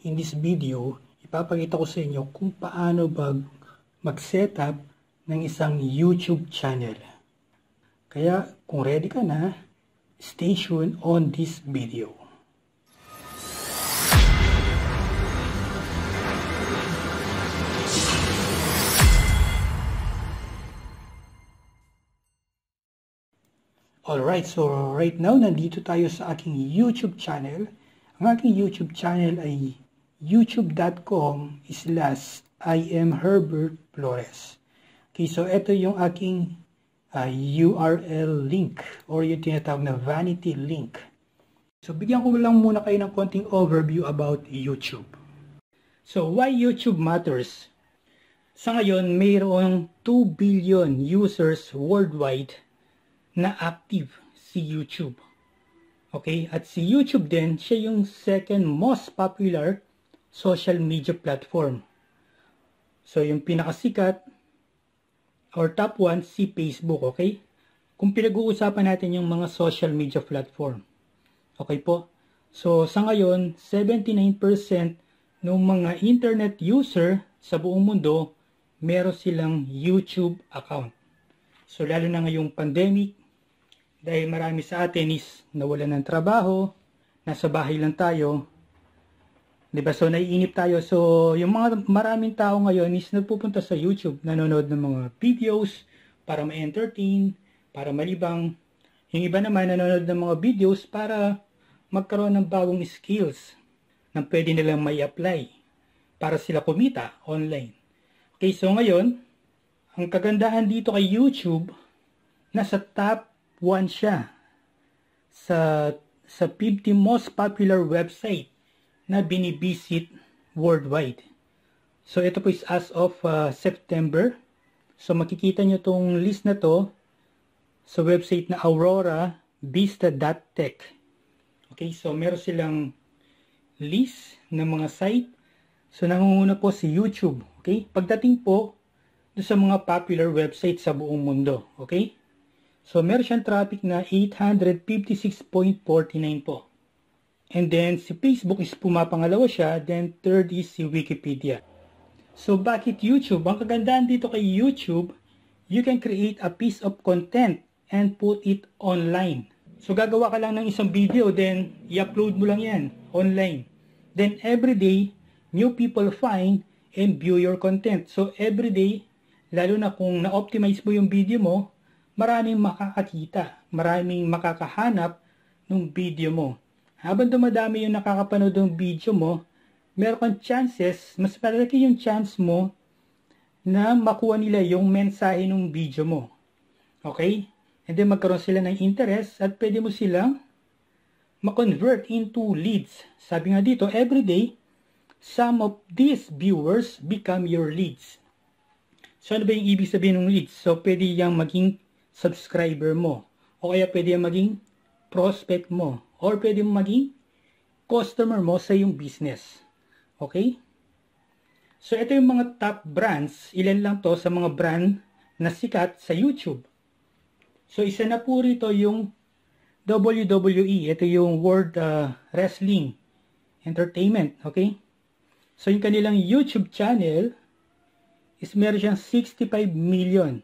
In this video, ipapakita ko sa inyo kung paano mag-setup ng isang YouTube channel. Kaya kung ready ka na, stay tuned on this video. Alright, so right now, nandito tayo sa aking YouTube channel. Ang aking YouTube channel ay youtube.com/IamHerbertFlores. Okay, so ito yung aking URL link or yung tinatawag na vanity link. So bigyan ko lang muna kayo ng konting overview about YouTube. So why YouTube matters? Sa ngayon, mayroong 2 billion users worldwide na active si YouTube. Okay? At si YouTube din, siya yung second most popular social media platform. So, yung pinakasikat or top 1 si Facebook. Okay? Kung pinag-uusapan natin yung mga social media platform. Okay po? So, sa ngayon, 79% ng mga internet user sa buong mundo, meron silang YouTube account. So, lalo na ngayong pandemic, dahil marami sa atin is nawalan ng trabaho, nasa bahay lang tayo, diba? So naiinip tayo. So yung mga maraming tao ngayon is nagpupunta sa YouTube, nanonood ng mga videos para ma-entertain, para malibang. Yung iba naman nanonood ng mga videos para magkaroon ng bagong skills na pwede nilang may apply para sila kumita online. Okay, so ngayon, ang kagandahan dito kay YouTube, nasa top 1 siya sa 50 most popular website na binibisit worldwide. So ito po is as of September. So makikita nyo tong list na to sa website na auroravista.tech. Okay, so meron silang list ng mga site. So nangunguna po si YouTube. Okay, pagdating po sa mga popular website sa buong mundo. Okay. So, meron siyang traffic na 856.49 po. And then, si Facebook is pumapangalawa siya. Then, third is si Wikipedia. So, bakit YouTube? Ang kagandahan dito kay YouTube, you can create a piece of content and put it online. So, gagawa ka lang ng isang video, then, i-upload mo lang yan online. Then, every day, new people find and view your content. So, every day, lalo na kung na-optimize mo yung video mo, maraming makakakita, maraming makakahanap ng video mo. Habang dumadami yung nakakapanood ng video mo, meron kang chances, mas malaki yung chance mo na makuha nila yung mensahe ng video mo. Okay? And then magkaroon sila ng interest at pwede mo silang ma-convert into leads. Sabi nga dito, every day, some of these viewers become your leads. So ano ba yung ibig sabihin ng leads? So pwede yung maging subscriber mo, o kaya pwede yung maging prospect mo, or pwede yung maging customer mo sa iyong business. Okay? So ito yung mga top brands, ilan lang to sa mga brand na sikat sa YouTube. So isa na po rito yung WWE, ito yung World Wrestling Entertainment. Okay? So yung kanilang YouTube channel is meron siyang 65 million.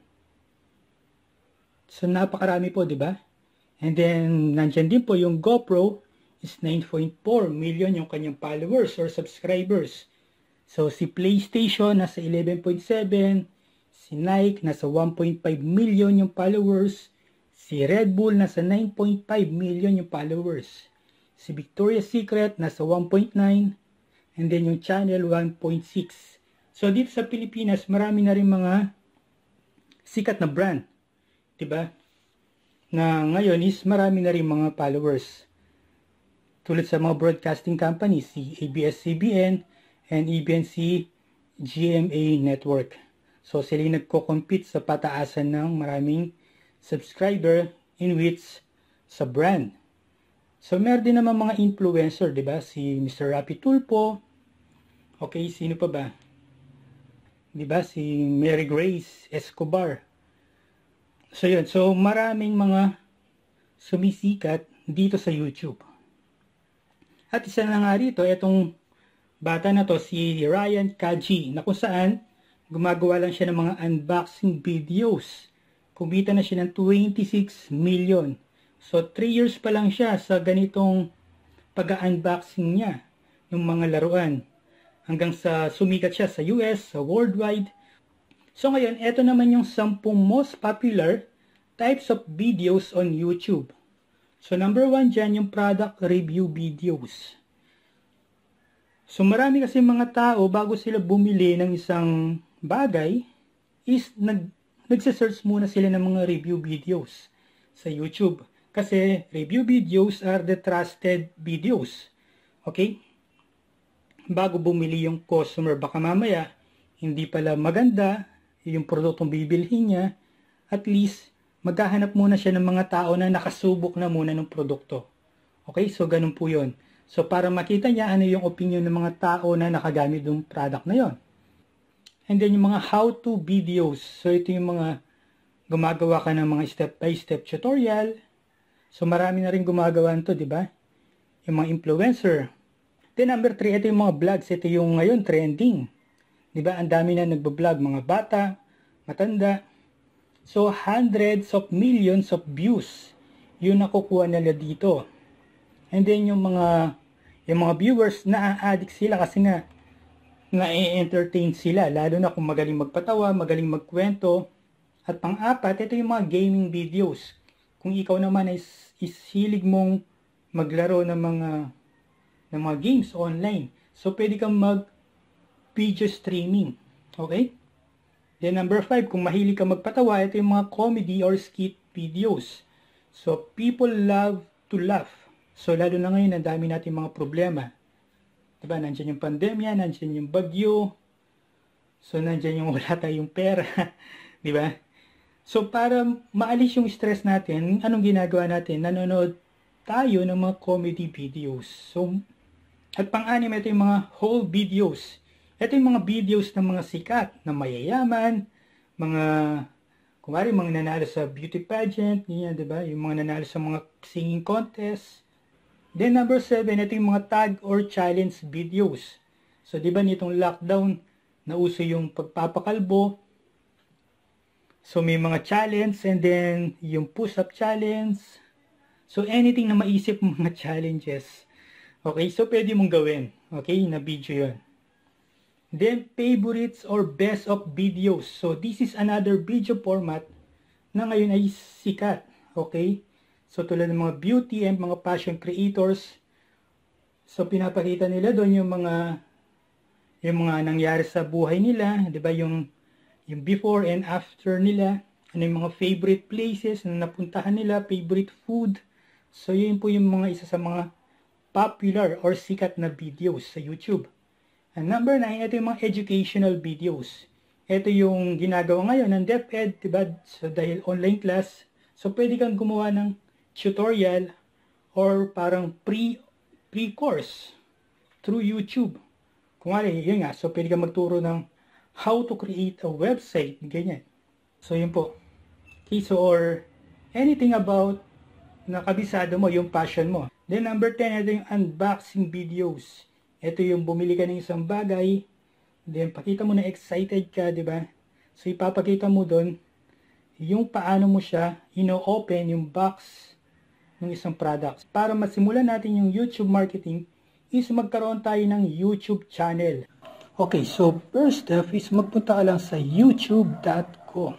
So, napakarami po, di ba? And then, nandyan din po yung GoPro is 9.4 million yung kanyang followers or subscribers. So, si PlayStation nasa 11.7, si Nike nasa 1.5 million yung followers, si Red Bull nasa 9.5 million yung followers, si Victoria's Secret nasa 1.9, and then yung channel 1.6. So, dito sa Pilipinas, marami na rin mga sikat na brand. Diba? Na ngayon is marami na rin mga followers. Tulad sa mga broadcasting companies, si ABS-CBN and even si GMA Network. So sila yung nagko-compete sa pataasan ng maraming subscriber in which sa brand. So meron din naman mga influencer, diba? Si Mr. Rapi Tulfo. Okay, sino pa ba? Diba? Si Mary Grace Escobar. So yun, so maraming mga sumisikat dito sa YouTube. At isa na nga rito, itong bata na to, si Ryan Kaji, na kung saan gumagawa lang siya ng mga unboxing videos. Kumita na siya ng 26 million. So 3 years pa lang siya sa ganitong pag-unboxing niya ng mga laruan. Hanggang sa sumikat siya sa US, sa worldwide. So ngayon, eto naman yung 10 most popular types of videos on YouTube. So number 1 dyan yung product review videos. So marami kasi mga tao bago sila bumili ng isang bagay is nagse-search muna sila ng mga review videos sa YouTube. Kasi review videos are the trusted videos. Okay? Bago bumili yung customer, baka mamaya hindi pala maganda yung produktong bibilhin niya, at least maghahanap muna siya ng mga tao na nakasubok na muna ng produkto. Okay? So ganun po yun. So para makita niya ano yung opinion ng mga tao na nakagamit ng product na yon. And then yung mga how-to videos. So ito yung mga gumagawa ka ng mga step-by-step tutorial. So marami na rin gumagawa nito, di ba? Yung mga influencer. Then number 3, ito yung mga vlogs. Ito yung ngayon trending. Di ba? Ang dami na nagbablog, mga bata, matanda. So hundreds of millions of views yung nakukuha nila dito. And then yung mga viewers, na-addict sila kasi nga na-entertain sila, lalo na kung magaling magpatawa, magaling magkwento. At pang-apat, ito yung mga gaming videos. Kung ikaw naman is hilig mong maglaro ng mga games online, so pwede kang mag-video streaming. Okay? Then number 5, kung mahilig ka magpatawa, ito yung mga comedy or skit videos. So people love to laugh. So lalo na ngayon, ang dami natin mga problema. Diba, nandiyan yung pandemya, nandiyan yung bagyo. So, nandiyan yung wala tayong pera. Diba? So, para maalis yung stress natin, anong ginagawa natin? Nanonood tayo ng mga comedy videos. So, at pang-anim, ito yung mga whole videos. Ito yung mga videos ng mga sikat na mayayaman, kumari, mga nanalo sa beauty pageant, ganyan, diba? Yung mga nanalo sa mga singing contest. Then number 7, ito yung mga tag or challenge videos. So, di ba nitong lockdown, nauso yung pagpapakalbo. So, may mga challenge and then yung push-up challenge. So, anything na maisip mga challenges. Okay, so pwede mong gawin. Okay, na video yun. Then, favorites or best of videos. So, this is another video format na ngayon ay sikat. Okay? So, tulad ng mga beauty and mga fashion creators. So, pinapakita nila doon yung mga nangyari sa buhay nila. Diba? Yung before and after nila. Ano yung mga favorite places na napuntahan nila, favorite food. So, yun po yung mga isa sa mga popular or sikat na videos sa YouTube. And number 9, ito yung mga educational videos. Ito yung ginagawa ngayon ng DepEd, diba? So, dahil online class. So, pwede kang gumawa ng tutorial or parang pre-course through YouTube. Kung ano, yun nga. So, pwede kang magturo ng how to create a website. Ganyan. So, yun po. Okay, so, or anything about nakabisado mo, yung passion mo. Then, number 10, ito yung unboxing videos. Ito yung bumili ka ng isang bagay. Then, pakita mo na excited ka, di ba? So, ipapakita mo doon yung paano mo siya ino-open yung box ng isang product. Para masimulan natin yung YouTube marketing is magkaroon tayo ng YouTube channel. Okay, so first step is magpunta ka lang sa youtube.com.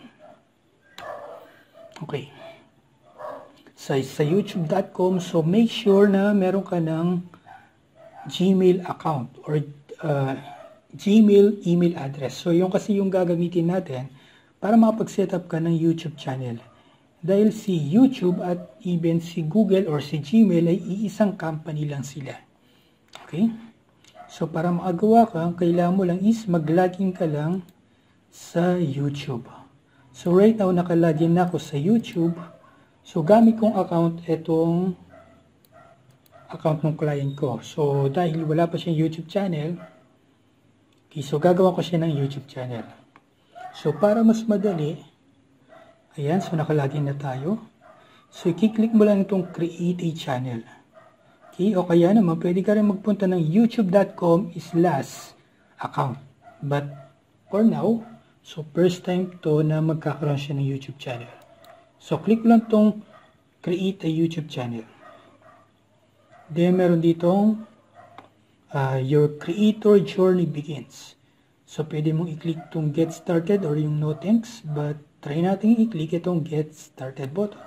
Okay. Sa youtube.com, so make sure na meron ka ng Gmail account or Gmail email address. So yung kasi yung gagamitin natin para makapag-set up ka ng YouTube channel. Dahil si YouTube at even si Google or si Gmail ay iisang company lang sila. Okay? So, para makagawa ka, ang kailangan mo lang is mag-login ka lang sa YouTube. So, right now, naka-login na ako sa YouTube. So, gamit kong account, itong account ng client ko. So, dahil wala pa siyang YouTube channel, okay, so gagawa ko siya ng YouTube channel. So, para mas madali, ayan, so nakalagin na tayo. So, i-click mo lang itong create a channel. Okay, o kaya naman, pwede ka rin magpunta ng youtube.com/account. But, for now, so first time to na magkakaroon siya ng YouTube channel. So, click lang tong create a YouTube channel. Then, meron ditong your creator journey begins. So, pwede mong i-click tong get started or yung no thanks. But, try natin i-click itong get started button.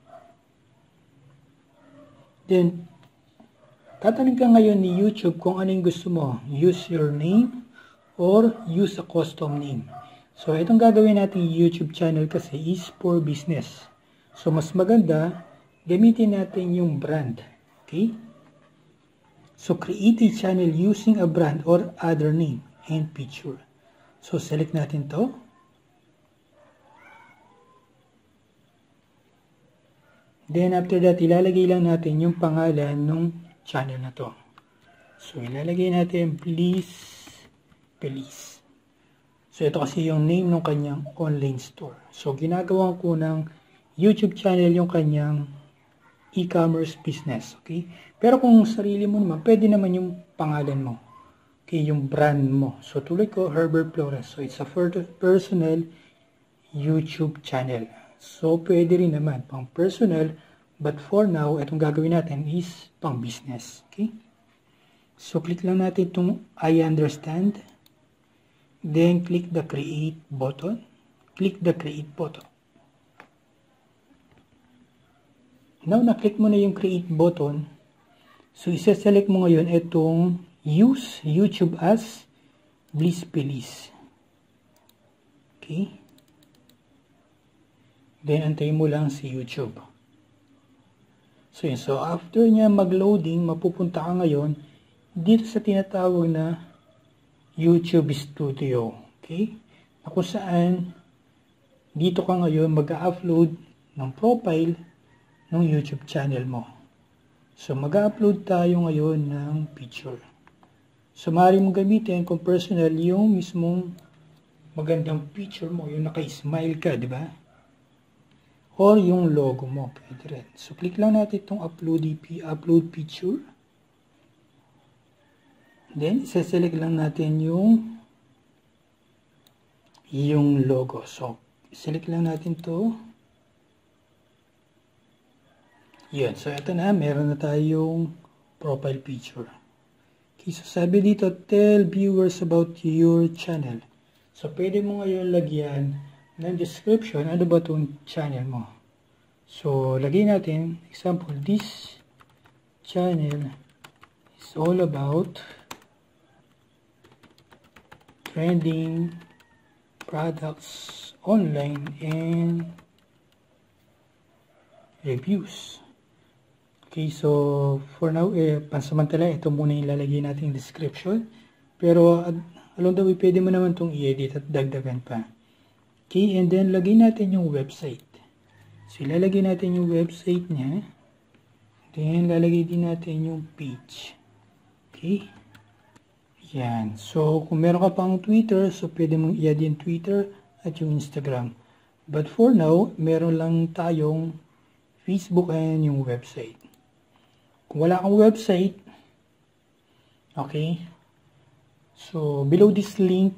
Then, tatanong ka ngayon ni YouTube kung ano yung gusto mo. Use your name or use a custom name. So, itong gagawin natin YouTube channel kasi is for business. So, mas maganda, gamitin natin yung brand. Okay? So, create a channel using a brand or other name and picture. So, select natin to. Then, after that, ilalagay lang natin yung pangalan ng channel na to. So, ilalagay natin, please. So, ito kasi yung name ng kanyang online store. So, ginagawa ko ng YouTube channel yung kanyang e-commerce business. Okay? Pero kung sarili mo naman, pwede naman yung pangalan mo. Okay? Yung brand mo. So, tuloy ko, Herbert Flores. So, it's a personal YouTube channel. So, pwede rin naman pang personal. But for now, itong gagawin natin is pang business. Okay? So, click lang natin itong I understand. Then, click the create button. Click the create button. Now, na-click mo na yung create button. So, isa-select mo ngayon itong use YouTube as Bliss Feliz. Okay? Then, antayin mo lang si YouTube. So, yun. So, after niya mag-loading, mapupunta ka ngayon dito sa tinatawag na YouTube Studio. Okay? Na kung saan dito ka ngayon mag-upload ng profile ng YouTube channel mo. So, mag-upload tayo ngayon ng picture. So, maaari mong gamitin kung personal yung mismong magandang picture mo, yung naka-smile ka, di ba? Or yung logo mo, pwede rin. So, click lang natin itong upload picture. Then, isa-select lang natin yung logo. So, select lang natin to. Yan. So, ito na. Meron na tayong profile picture. Okay, so sabi dito, tell viewers about your channel. So, pwede mo ngayon lagyan ng description, ano ba itong channel mo. So, lagay natin, example, this channel is all about trending products online and reviews. Okay, so for now, pansamantala, ito muna yung lalagay natin yung description. Pero along the way, pwede mo naman itong i-edit at dagdagan pa. Okay, and then lagay natin yung website. So, ilalagay natin yung website niya. Then, lalagay din natin yung page. Okay. Yan. So, kung meron ka pang Twitter, so pwede mong i-add yung Twitter at yung Instagram. But for now, meron lang tayong Facebook and yung website. Kung wala kang website, okay. So, below this link,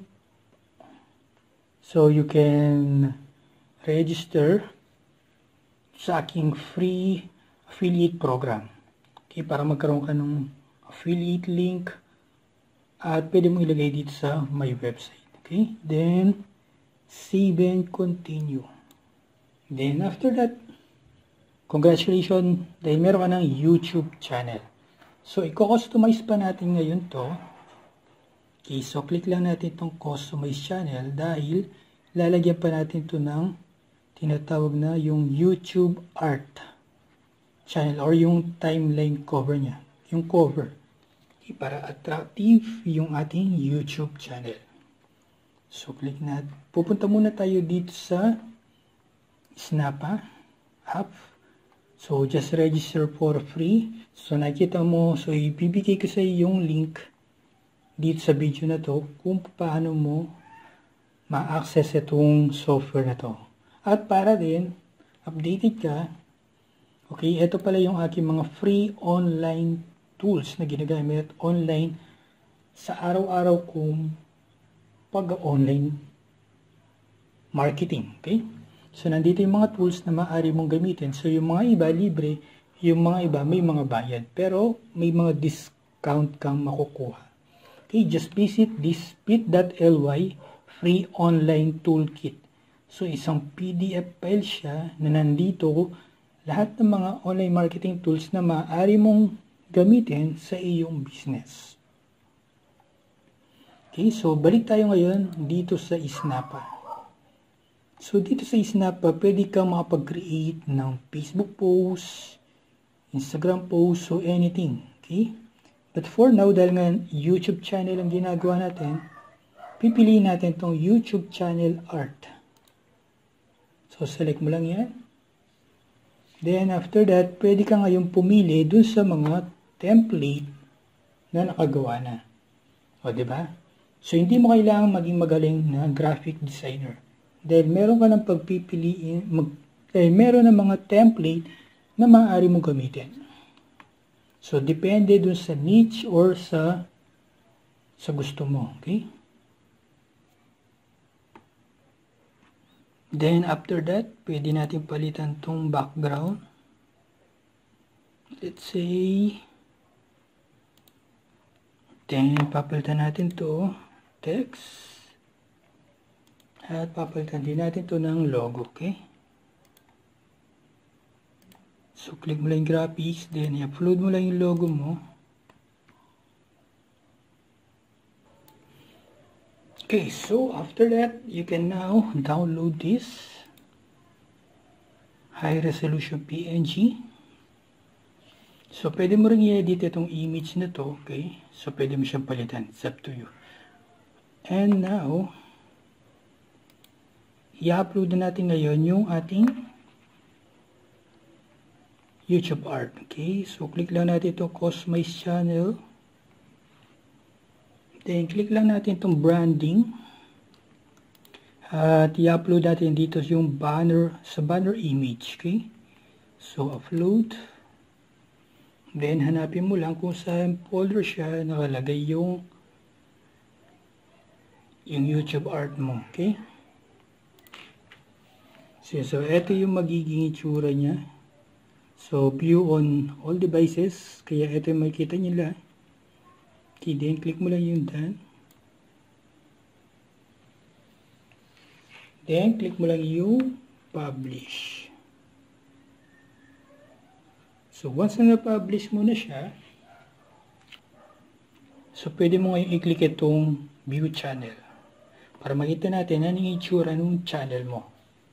so you can register sa aking free affiliate program. Okay, para magkaroon ka ng affiliate link at pwede mo ilagay dito sa my website. Okay, then save and continue. Then after that, congratulations, dahil meron ka ng YouTube channel. So, i-customize pa natin ngayon to. Okay, so click lang natin itong customize channel dahil lalagyan pa natin to ng tinatawag na yung YouTube art channel or yung timeline cover niya. Yung cover. Okay, para attractive yung ating YouTube channel. So, click natin. Pupunta muna tayo dito sa Snappa app. So, just register for free. So, nakita mo. So, ibibigay ko sa iyo yung link dito sa video na to kung paano mo ma-access itong software na to. At para din, updated ka, okay, ito pala yung aking mga free online tools na ginagamit online sa araw-araw kong pag-online marketing. Okay? So, nandito yung mga tools na maaari mong gamitin. So, yung mga iba, libre. Yung mga iba, may mga bayad. Pero, may mga discount kang makukuha. Okay? Just visit this bit.ly free online toolkit. So, isang PDF file siya na nandito lahat ng mga online marketing tools na maaari mong gamitin sa iyong business. Okay? So, balik tayo ngayon dito sa Snappa. So, dito sa Snappa, pwede kang makapag-create ng Facebook post, Instagram post, so anything. Okay? But for now, dahil nga YouTube channel ang ginagawa natin, pipiliin natin itong YouTube channel art. So, select mo lang yan. Then, after that, pwede ka ngayon pumili dun sa mga template na nakagawa na. O, diba? So, hindi mo kailangan maging magaling na graphic designer. Dahil meron ka ng pagpipiliin, meron ng mga template na maaari mong gamitin. So, depende dun sa niche or sa gusto mo. Okay? Then, after that, pwede natin palitan tong background. Let's say, then, papalitan natin to text. At papalitan din natin to ng logo, okay? So, click mo lang yung graphics, then i-upload mo lang yung logo mo. Okay, so after that, you can now download this high resolution PNG. So, pwede mo rin i-edit itong image na to, okay? So, pwede mo siyang palitan. It's up to you. And now, i-upload na natin ngayon yung ating YouTube art. Okay, so click lang natin ito, customize channel. Then, click lang natin itong branding. At i-upload natin dito yung banner, sa banner image. Okay, so upload. Then, hanapin mo lang kung saan folder siya nakalagay yung YouTube art mo. Okay. So, ito yung magiging itsura niya. So, view on all devices. Kaya ito yung makikita nila. Okay, then click mo lang yung done. Then, click mo lang yung publish. So, once na na-publish mo na siya, so, pwede mo ngayon i-click itong view channel. Para makita natin ano yung itsura ng channel mo.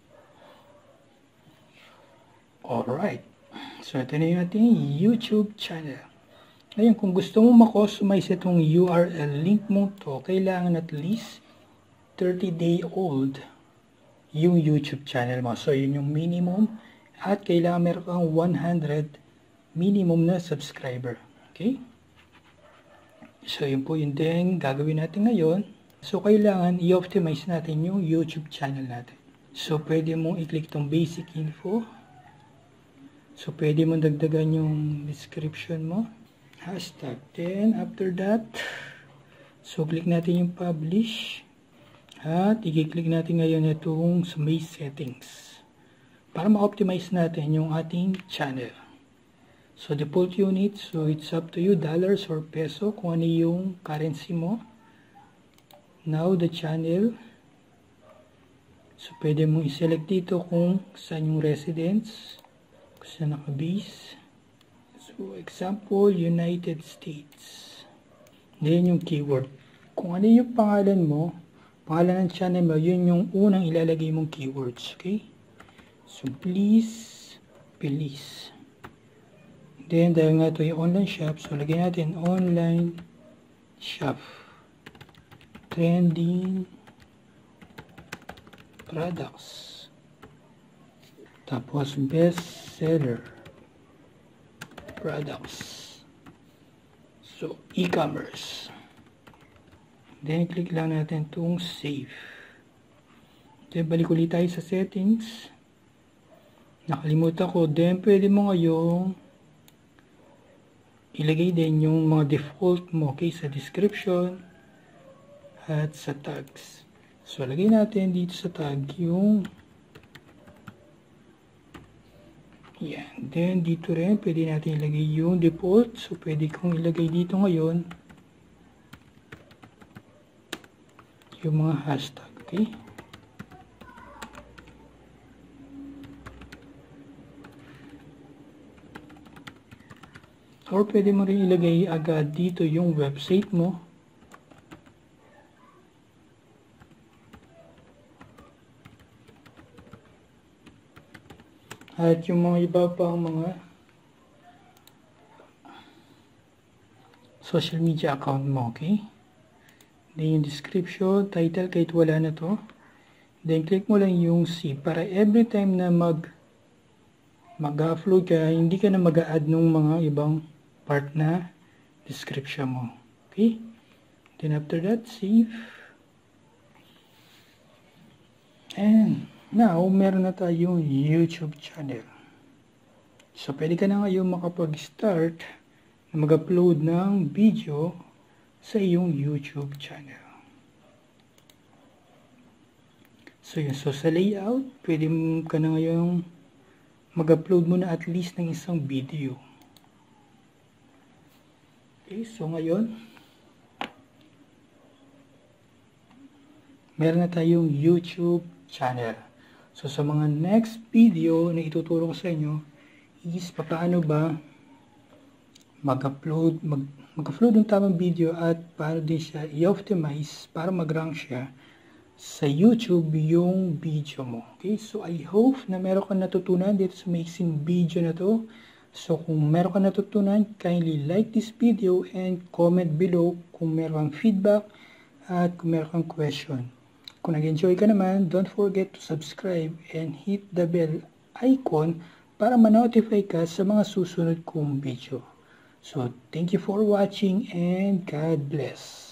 Alright. So, ito na yung ating YouTube channel. Ngayon, kung gusto mo ma-customize itong URL link mo to, kailangan at least 30-day-old yung YouTube channel mo. So, yun yung minimum. At kailangan meron kang 100 minimum na subscriber. Okay? So, yun po yun din gagawin natin ngayon. So, kailangan i-optimize natin yung YouTube channel natin. So, pwede mong i-click itong basic info. So, pwede mong dagdagan yung description mo. Hashtag. Then, after that, so, click natin yung publish. At, i-click natin ngayon itong sa may settings. Para ma-optimize natin yung ating channel. So, default unit. So, it's up to you, dollars or peso, kung ano yung currency mo. Now, the channel. So, pwede mong i-select dito kung saan yung residence. Sa naka-base. So, example, United States. Then yung keyword. Kung ano yung pangalan mo, pangalan ng channel mo, yun yung unang ilalagay mong keywords. Okay? So, please. Then, dahil nga ito yung online shop, so lagyan natin online shop. Trending products. Tapos, best seller products. So, e-commerce. Then, click lang natin itong save. Then, balik ulit tayo sa settings. Nakalimutan ko. Then, pwede mo ngayong ilagay din yung mga default mo, okay, sa description at sa tags. So, lagay natin dito sa tag yung yan. Then, dito rin, pwede natin ilagay yung default. So, pwede kong ilagay dito ngayon yung mga hashtag, okay? Or pwede mo rin ilagay agad dito yung website mo. At yung mga iba pang mga social media account mo, okay? Then yung description, title, kahit wala na to. Then click mo lang yung C para every time na mag-upload ka, hindi ka na mag-a-add ng mga ibang part na description mo. Okay? Then after that, save. And now, meron na tayong YouTube channel. So, pwede ka na ngayon makapag-start na mag-upload ng video sa iyong YouTube channel. So, yun. So, sa layout, pwede ka na ngayon mag-upload mo na at least ng isang video. Okay, so ngayon, meron na tayong YouTube channel. So, sa mga next video na ituturo ko sa inyo is paano ba mag-upload ng tamang video at paano din siya i-optimize para mag-rank siya sa YouTube yung video mo. Okay, so I hope na meron kang natutunan dito sa maiksing video na to. So, kung meron kang natutunan, kindly like this video and comment below kung meron kang feedback at kung meron kang question. Kung nag-enjoy ka naman, don't forget to subscribe and hit the bell icon para ma-notify ka sa mga susunod kong video. So, thank you for watching and God bless.